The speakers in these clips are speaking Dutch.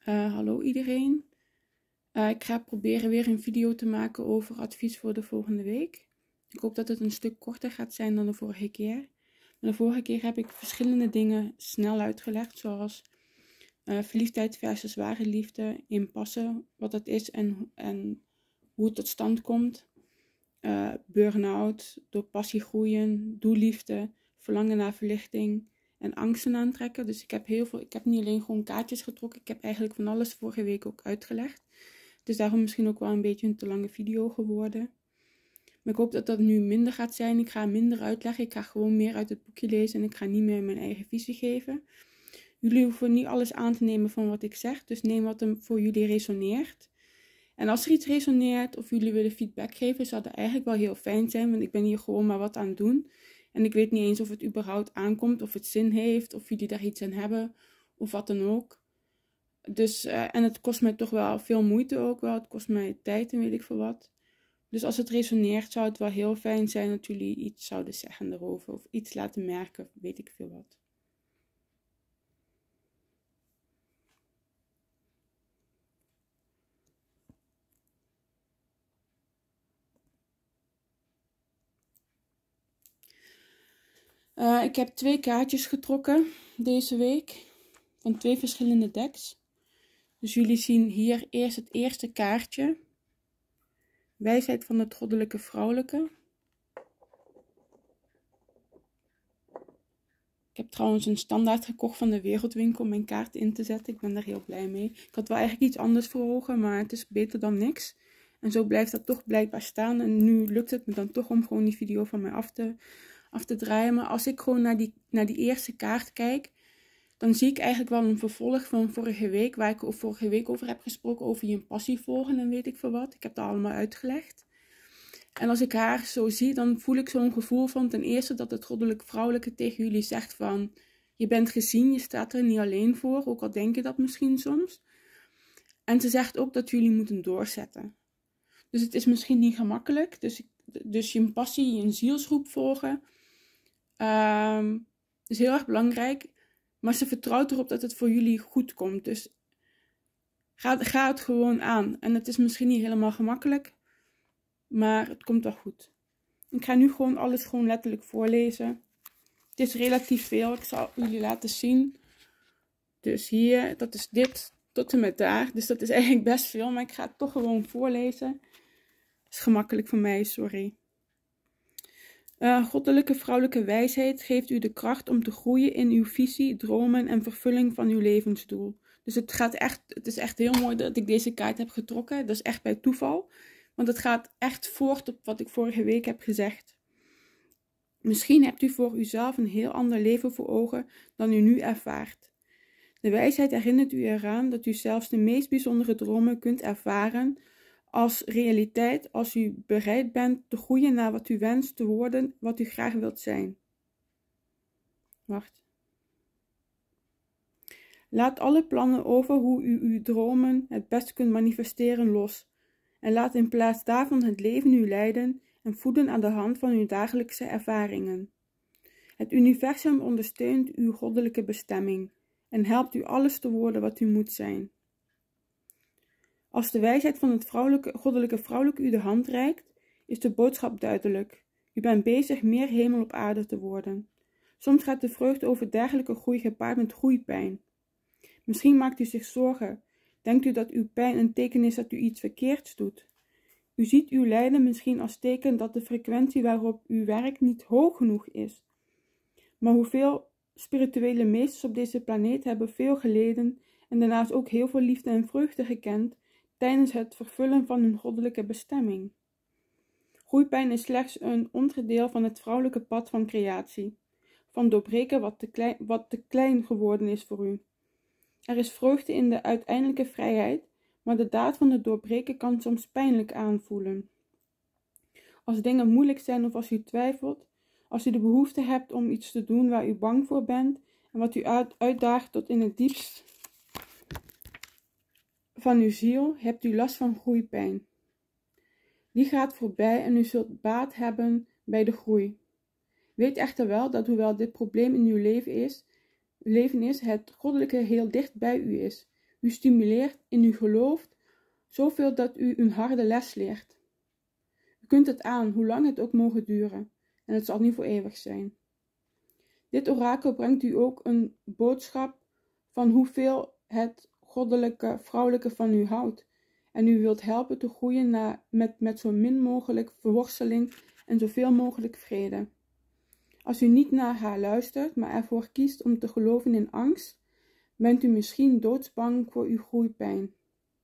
Hallo iedereen. Ik ga proberen weer een video te maken over advies voor de volgende week. Ik hoop dat het een stuk korter gaat zijn dan de vorige keer. Maar de vorige keer heb ik verschillende dingen snel uitgelegd, zoals verliefdheid versus ware liefde, impasse, wat dat is en hoe het tot stand komt. Burn-out, door passie groeien, doelliefde, verlangen naar verlichting en angsten aantrekken. Dus ik heb niet alleen gewoon kaartjes getrokken, ik heb eigenlijk van alles vorige week ook uitgelegd. Dus daarom misschien ook wel een beetje een te lange video geworden. Maar ik hoop dat dat nu minder gaat zijn. Ik ga minder uitleggen, ik ga gewoon meer uit het boekje lezen en ik ga niet meer mijn eigen visie geven. Jullie hoeven niet alles aan te nemen van wat ik zeg, dus neem wat er voor jullie resoneert. En als er iets resoneert of jullie willen feedback geven, zou dat eigenlijk wel heel fijn zijn, want ik ben hier gewoon maar wat aan het doen. En ik weet niet eens of het überhaupt aankomt, of het zin heeft, of jullie daar iets aan hebben, of wat dan ook. Dus, en het kost mij toch wel veel moeite ook wel, het kost mij tijd en weet ik veel wat. Dus als het resoneert, zou het wel heel fijn zijn dat jullie iets zouden zeggen erover, of iets laten merken, weet ik veel wat. Ik heb 2 kaartjes getrokken deze week van 2 verschillende decks. Dus jullie zien hier eerst het eerste kaartje. Wijsheid van het goddelijke vrouwelijke. Ik heb trouwens een standaard gekocht van de Wereldwinkel om mijn kaart in te zetten. Ik ben daar heel blij mee. Ik had wel eigenlijk iets anders voor ogen, maar het is beter dan niks. En zo blijft dat toch blijkbaar staan. En nu lukt het me dan toch om gewoon die video van mij af te draaien. Maar als ik gewoon naar die eerste kaart kijk, dan zie ik eigenlijk wel een vervolg van vorige week, waar ik vorige week over heb gesproken, over je passie volgen en weet ik veel wat. Ik heb dat allemaal uitgelegd. En als ik haar zo zie, dan voel ik zo'n gevoel van ten eerste dat het goddelijk vrouwelijke tegen jullie zegt van, je bent gezien, je staat er niet alleen voor, ook al denk je dat misschien soms. En ze zegt ook dat jullie moeten doorzetten. Dus het is misschien niet gemakkelijk, dus je passie, je zielsroep volgen, is heel erg belangrijk. Maar ze vertrouwt erop dat het voor jullie goed komt. Dus ga het gewoon aan. En het is misschien niet helemaal gemakkelijk, maar het komt wel goed. Ik ga nu gewoon alles letterlijk voorlezen. Het is relatief veel. Ik zal jullie laten zien. Dus hier, dat is dit tot en met daar. Dus dat is eigenlijk best veel, maar ik ga het toch gewoon voorlezen. Het is gemakkelijk voor mij, sorry. Goddelijke vrouwelijke wijsheid geeft u de kracht om te groeien in uw visie, dromen en vervulling van uw levensdoel. Dus het is echt heel mooi dat ik deze kaart heb getrokken. Dat is echt bij toeval. Want het gaat echt voort op wat ik vorige week heb gezegd. Misschien hebt u voor uzelf een heel ander leven voor ogen dan u nu ervaart. De wijsheid herinnert u eraan dat u zelfs de meest bijzondere dromen kunt ervaren als realiteit als u bereid bent te groeien naar wat u wenst te worden, wat u graag wilt zijn. Wacht. Laat alle plannen over hoe u uw dromen het best kunt manifesteren los. En laat in plaats daarvan het leven u leiden en voeden aan de hand van uw dagelijkse ervaringen. Het universum ondersteunt uw goddelijke bestemming en helpt u alles te worden wat u moet zijn. Als de wijsheid van het goddelijke vrouwelijke u de hand reikt, is de boodschap duidelijk. U bent bezig meer hemel op aarde te worden. Soms gaat de vreugde over dergelijke groei gepaard met groeipijn. Misschien maakt u zich zorgen. Denkt u dat uw pijn een teken is dat u iets verkeerds doet? U ziet uw lijden misschien als teken dat de frequentie waarop u werkt niet hoog genoeg is. Maar hoeveel spirituele meesters op deze planeet hebben veel geleden en daarnaast ook heel veel liefde en vreugde gekend tijdens het vervullen van hun goddelijke bestemming. Groeipijn is slechts een onderdeel van het vrouwelijke pad van creatie, van doorbreken wat te klein geworden is voor u. Er is vreugde in de uiteindelijke vrijheid, maar de daad van het doorbreken kan soms pijnlijk aanvoelen. Als dingen moeilijk zijn of als u twijfelt, als u de behoefte hebt om iets te doen waar u bang voor bent en wat u uitdaagt tot in het diepst van uw ziel, hebt u last van groeipijn. Die gaat voorbij en u zult baat hebben bij de groei. Weet echter wel dat hoewel dit probleem in uw leven is, het goddelijke heel dicht bij u is. U stimuleert in uw geloof zoveel dat u een harde les leert. U kunt het aan, hoe lang het ook mogen duren, en het zal niet voor eeuwig zijn. Dit orakel brengt u ook een boodschap van hoeveel het goddelijke vrouwelijke van u houdt, en u wilt helpen te groeien met zo min mogelijk verworsteling en zoveel mogelijk vrede. Als u niet naar haar luistert, maar ervoor kiest om te geloven in angst, bent u misschien doodsbang voor uw groeipijn.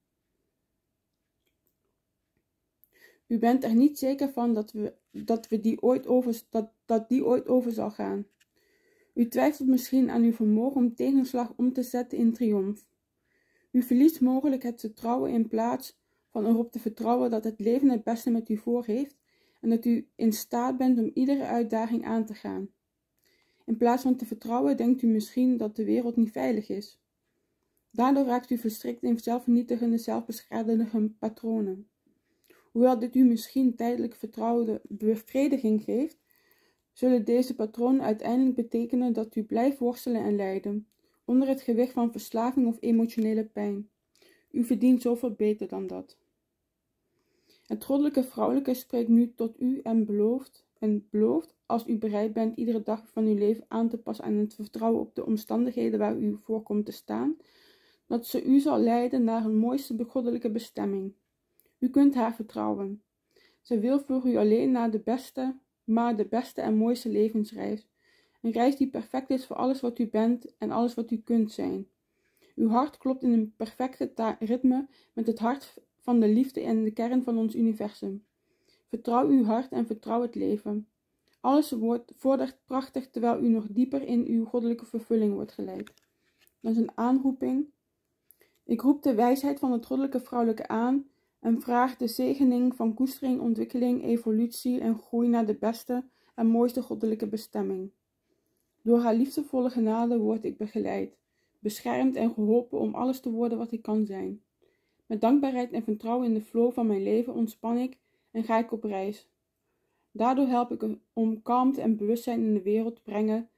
U bent er niet zeker van dat die ooit over zal gaan. U twijfelt misschien aan uw vermogen om tegenslag om te zetten in triomf. U verliest mogelijk het vertrouwen in plaats van erop te vertrouwen dat het leven het beste met u voor heeft en dat u in staat bent om iedere uitdaging aan te gaan. In plaats van te vertrouwen denkt u misschien dat de wereld niet veilig is. Daardoor raakt u verstrikt in zelfvernietigende, zelfbeschadigende patronen. Hoewel dit u misschien tijdelijk vertrouwde bevrediging geeft, zullen deze patronen uiteindelijk betekenen dat u blijft worstelen en lijden, onder het gewicht van verslaving of emotionele pijn. U verdient zoveel beter dan dat. Het goddelijke vrouwelijke spreekt nu tot u en belooft, als u bereid bent iedere dag van uw leven aan te passen aan het vertrouwen op de omstandigheden waar u voor komt te staan, dat ze u zal leiden naar een mooiste goddelijke bestemming. U kunt haar vertrouwen. Ze wil voor u alleen naar de beste en mooiste levensreis. Een reis die perfect is voor alles wat u bent en alles wat u kunt zijn. Uw hart klopt in een perfecte ritme met het hart van de liefde en de kern van ons universum. Vertrouw uw hart en vertrouw het leven. Alles vordert prachtig terwijl u nog dieper in uw goddelijke vervulling wordt geleid. Dat is een aanroeping. Ik roep de wijsheid van het goddelijke vrouwelijke aan en vraag de zegening van koestering, ontwikkeling, evolutie en groei naar de beste en mooiste goddelijke bestemming. Door haar liefdevolle genade word ik begeleid, beschermd en geholpen om alles te worden wat ik kan zijn. Met dankbaarheid en vertrouwen in de flow van mijn leven ontspan ik en ga ik op reis. Daardoor help ik om kalmte en bewustzijn in de wereld te brengen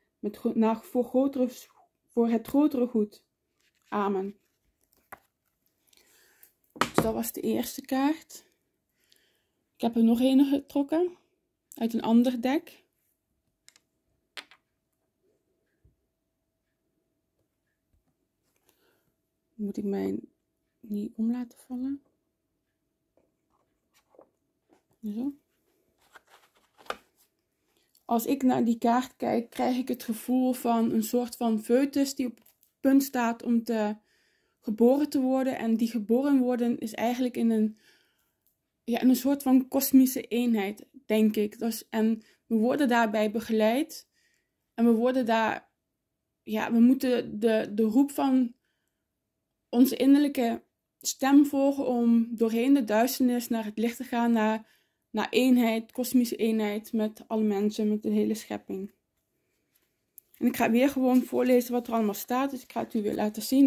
voor het grotere goed. Amen. Dus dat was de eerste kaart. Ik heb er nog een getrokken uit een ander deck. Moet ik mij niet om laten vallen. Zo. Als ik naar die kaart kijk, krijg ik het gevoel van een soort van foetus die op het punt staat om geboren te worden. En die geboren worden is eigenlijk in een soort van kosmische eenheid, denk ik. En we worden daarbij begeleid. En we worden we moeten de roep van onze innerlijke stem volgen om doorheen de duisternis naar het licht te gaan, naar eenheid, kosmische eenheid met alle mensen, met de hele schepping. En ik ga weer gewoon voorlezen wat er allemaal staat, dus ik ga het u weer laten zien.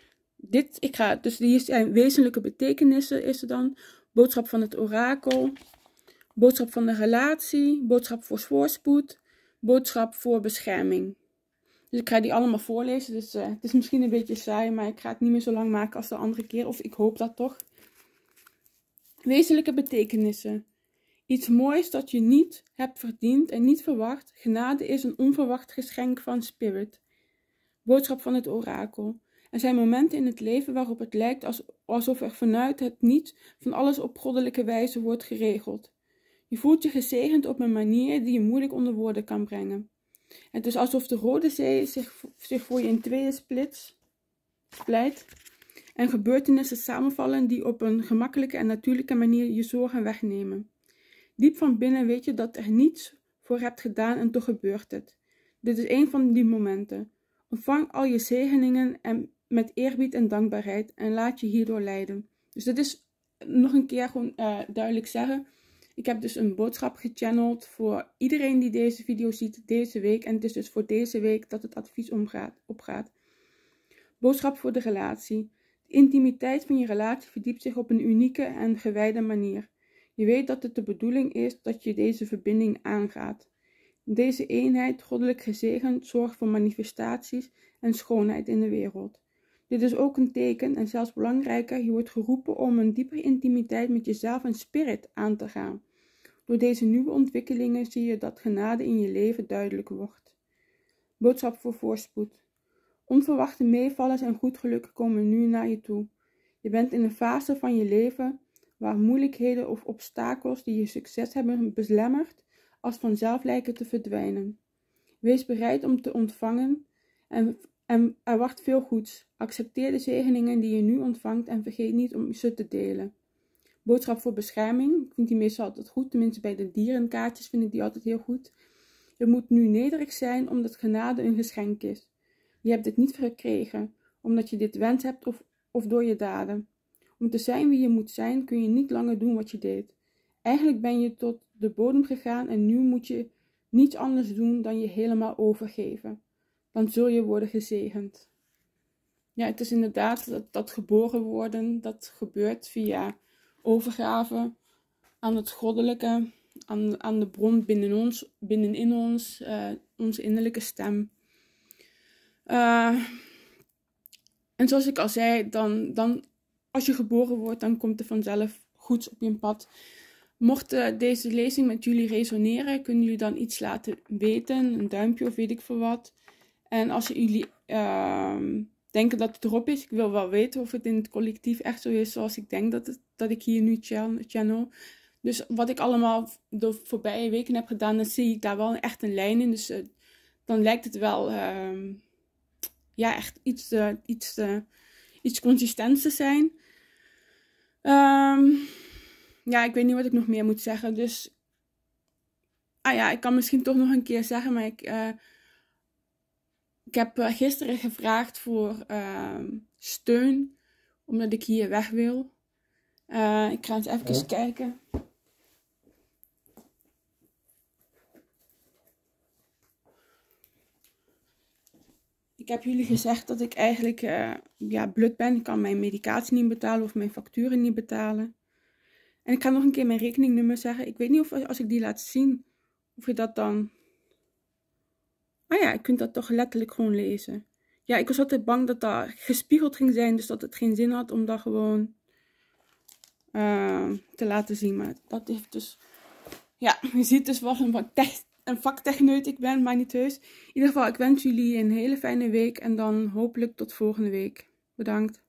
Dus hier zijn wezenlijke betekenissen, is er dan. Boodschap van het orakel, boodschap van de relatie, boodschap voor voorspoed, boodschap voor bescherming. Dus ik ga die allemaal voorlezen, dus het is misschien een beetje saai, maar ik ga het niet meer zo lang maken als de andere keer, of ik hoop dat toch. Wezenlijke betekenissen. Iets moois dat je niet hebt verdiend en niet verwacht. Genade is een onverwacht geschenk van Spirit. Boodschap van het orakel. Er zijn momenten in het leven waarop het lijkt alsof er vanuit het niets van alles op goddelijke wijze wordt geregeld. Je voelt je gezegend op een manier die je moeilijk onder woorden kan brengen. Het is alsof de Rode Zee zich voor je in tweeën splijt en gebeurtenissen samenvallen die op een gemakkelijke en natuurlijke manier je zorgen wegnemen. Diep van binnen weet je dat er niets voor hebt gedaan en toch gebeurt het. Dit is een van die momenten. Ontvang al je zegeningen en met eerbied en dankbaarheid en laat je hierdoor leiden. Dus dat is nog een keer gewoon duidelijk zeggen. Ik heb dus een boodschap gechanneld voor iedereen die deze video ziet deze week. En het is dus voor deze week dat het advies opgaat. Boodschap voor de relatie. De intimiteit van je relatie verdiept zich op een unieke en gewijde manier. Je weet dat het de bedoeling is dat je deze verbinding aangaat. Deze eenheid, goddelijk gezegend, zorgt voor manifestaties en schoonheid in de wereld. Dit is ook een teken, en zelfs belangrijker, je wordt geroepen om een diepere intimiteit met jezelf en spirit aan te gaan. Door deze nieuwe ontwikkelingen zie je dat genade in je leven duidelijk wordt. Boodschap voor voorspoed. Onverwachte meevallers en goed geluk komen nu naar je toe. Je bent in een fase van je leven waar moeilijkheden of obstakels die je succes hebben belemmerd, als vanzelf lijken te verdwijnen. Wees bereid om te ontvangen en er wacht veel goeds. Accepteer de zegeningen die je nu ontvangt en vergeet niet om ze te delen. Boodschap voor bescherming. Ik vind die meestal altijd goed, tenminste bij de dierenkaartjes vind ik die altijd heel goed. Je moet nu nederig zijn omdat genade een geschenk is. Je hebt dit niet gekregen, omdat je dit wens hebt of door je daden. Om te zijn wie je moet zijn, kun je niet langer doen wat je deed. Eigenlijk ben je tot de bodem gegaan en nu moet je niets anders doen dan je helemaal overgeven. Dan zul je worden gezegend. Ja, het is inderdaad dat geboren worden, dat gebeurt via overgave aan het goddelijke, aan de bron binnenin ons, onze innerlijke stem. En zoals ik al zei, dan als je geboren wordt, dan komt er vanzelf goeds op je pad. Mocht deze lezing met jullie resoneren, kunnen jullie dan iets laten weten, een duimpje of weet ik veel wat. En als jullie denken dat het erop is, ik wil wel weten of het in het collectief echt zo is zoals ik denk dat ik hier nu channel. Dus wat ik allemaal de voorbije weken heb gedaan, dan zie ik daar wel echt een lijn in. Dus dan lijkt het wel echt iets consistent te zijn. Ja, ik weet niet wat ik nog meer moet zeggen. Dus, ik kan misschien toch nog een keer zeggen, maar ik heb gisteren gevraagd voor steun, omdat ik hier weg wil. Ik ga eens even kijken. Ik heb jullie gezegd dat ik eigenlijk blut ben. Ik kan mijn medicatie niet betalen of mijn facturen niet betalen. En ik ga nog een keer mijn rekeningnummer zeggen. Ik weet niet of als ik die laat zien, of je dat dan... je kunt dat toch letterlijk gewoon lezen. Ja, ik was altijd bang dat dat gespiegeld ging zijn, dus dat het geen zin had om dat gewoon te laten zien. Maar dat heeft dus... Ja, je ziet dus wat een vaktechneut ik ben, maar niet heus. In ieder geval, ik wens jullie een hele fijne week en dan hopelijk tot volgende week. Bedankt.